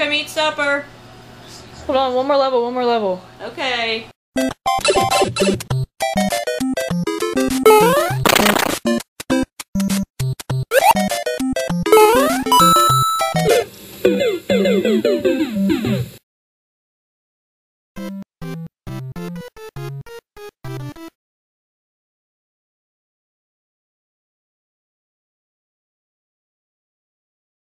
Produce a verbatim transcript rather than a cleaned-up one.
time to eat supper. Hold on, one more level, one more level. Okay.